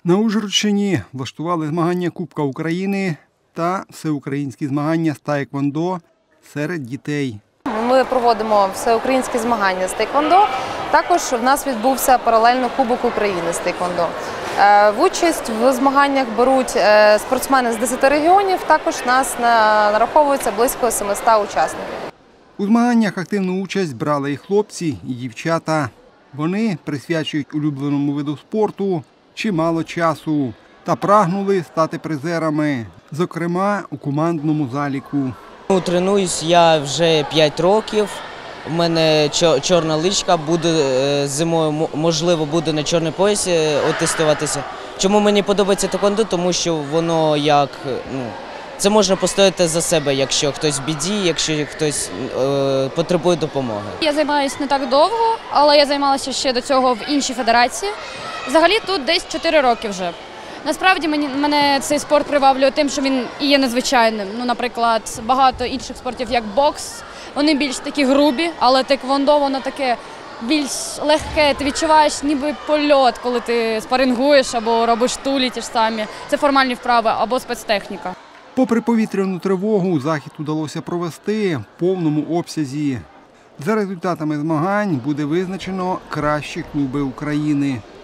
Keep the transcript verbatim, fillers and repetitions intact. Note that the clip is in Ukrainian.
На Ужгородщині влаштували змагання Кубка України та всеукраїнські змагання з таеквондо серед дітей. Ми проводимо всеукраїнські змагання з таеквондо. Також в нас відбувся паралельно Кубок України з таеквондо. В участь в змаганнях беруть спортсмени з десяти регіонів, також в нас нараховується близько семисот учасників. У змаганнях активну участь брали і хлопці, і дівчата. Вони присвячують улюбленому виду спорту чимало часу та прагнули стати призерами, зокрема у командному заліку. Тренуюсь я вже п'ять років, у мене чорна личка, буде зимою, можливо, буде на чорній поясі тестуватися. Чому мені подобається таеквондо? Тому що воно як, ну, це можна постояти за себе, якщо хтось в біді, якщо хтось е, потребує допомоги. Я займаюся не так довго, але я займалася ще до цього в іншій федерації. Взагалі тут десь чотири роки вже. Насправді мені, мене цей спорт приваблює тим, що він і є незвичайним. Ну, наприклад, багато інших спортів, як бокс, вони більш такі грубі, але таеквондо, воно таке більш легке. Ти відчуваєш ніби польот, коли ти спарингуєш або робиш тулі ті ж самі. Це формальні вправи або спецтехніка. Попри повітряну тривогу, захід удалося провести в повному обсязі. За результатами змагань буде визначено кращі клуби України.